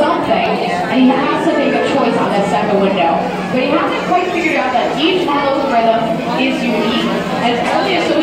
something, and he has to make a choice on this second window. But he hasn't quite figured out that each one of those rhythms is unique and only associated